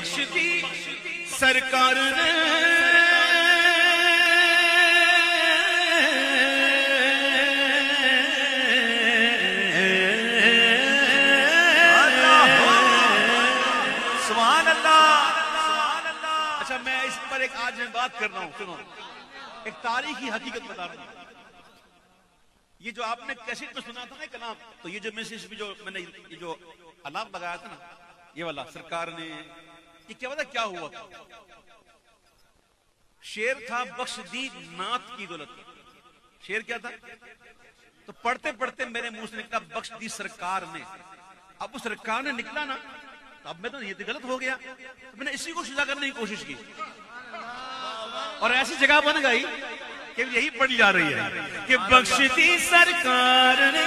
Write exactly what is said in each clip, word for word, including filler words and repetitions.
بخش دی سرکار نے ایک آج میں بات کر رہا ہوں، سنو ایک تاریخی حقیقت بتا رہا ہوں. یہ جو آپ نے کیسٹ میں سنا تھا نا کلام، تو یہ جو میسج بھی جو میں نے یہ جو علام لگایا تھا نا یہ والا سرکار نے، یہ کیا پتا کیا ہوا تھا؟ شعر تھا بخش دی نعت کی دولت. شعر کیا تھا؟ تو پڑھتے پڑھتے میرے منہ سے نکلا بخش دی سرکار نے. اب وہ سرکار نے نکلا نا تو اب میں تو یہ تو غلط ہو گیا، تو میں نے اسی کو سزا کرنے کی کوشش کی اور ایسی جگہ بن گئی کہ یہی پڑھی جا رہی ہے کہ بخش دی سرکار نے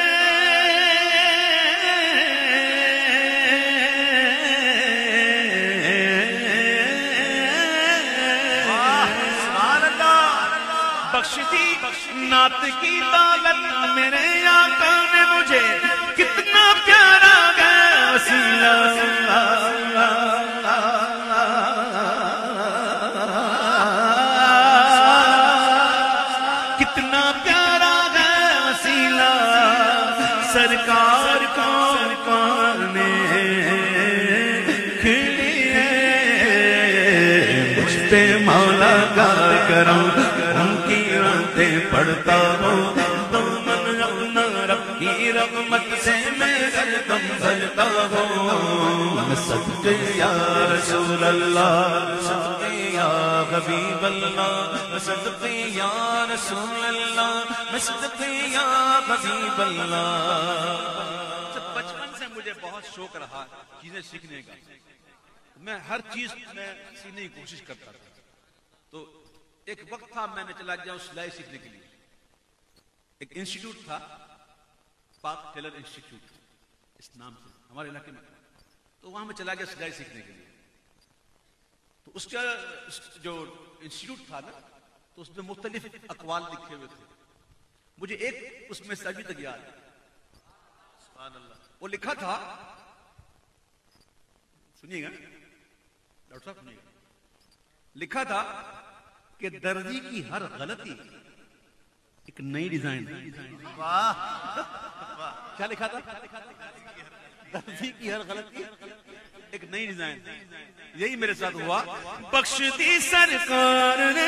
بخش دی نعت کی دولت میرے آقا نے مجھے کتنا پیارا گیا وسیلہ سرکار کون کون نے کھلی ہے مجھ پہ مولا کا کرم، ان کی راتیں پڑھتا ہوں تو من اپنا رب کی رحمت سے میں دم بھرتا ہوں. صدقے یا رسول اللہ، صدقے یا حبیب اللہ، صدقے یا رسول اللہ، صدقے یا حبیب اللہ. بچپن سے مجھے بہت شوق رہا چیزیں سیکھنے کا، میں ہر چیز میں سیکھنے کی کوشش کرتا تھا. تو ایک وقت تھا میں نے چلا گیا سلائی سیکھنے کے لیے. ایک انسٹیٹیوٹ تھا پاک ٹیلر انسٹیٹیوٹ اس نام سے ہمارے علاقے میں، تو وہاں میں چلا گیا سلائی سیکھنے کے لیے. تو اس کا جو انسٹیٹیوٹ تھا نا تو اس میں مختلف اقوال لکھے ہوئے تھے. مجھے ایک اس میں سے ابھی تک یاد ہے، سبحان اللہ. وہ لکھا تھا، سنیے گا ڈاکٹر صاحب سنیے گا، لکھا تھا کہ درزی کی ہر غلطی ایک نئی ڈیزائن. کیا لکھا تھا؟ درزی کی ہر غلطی ایک نئی ڈیزائن. یہی میرے ساتھ ہوا. بخش دی سرکار نے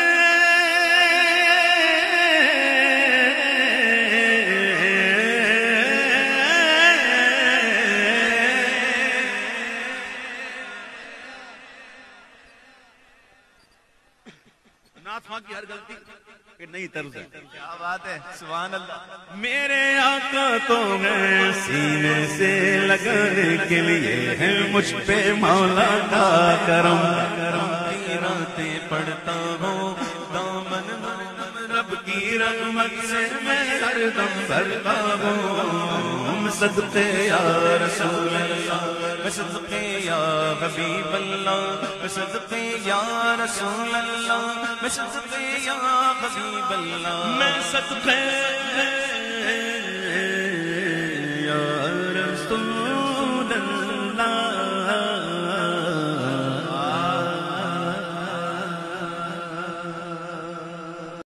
نعت خواں کی ہر غلطی کہ نئی طرز ہے. کیا بات ہے، سبحان اللہ. میرے آقا تو ہے سینے سے لگانے کے لیے ہے مجھ پہ مولا کا کرم، کی راتیں پڑھتا ہوں دامن رب کی رحمت سے میں ہر دم بھرتا ہوں. صدقے یا رسول اللہ، صدقے یا حبیب اللہ، صدقے یا رسول اللہ، صدقے یا حبیب اللہ. میں صدقے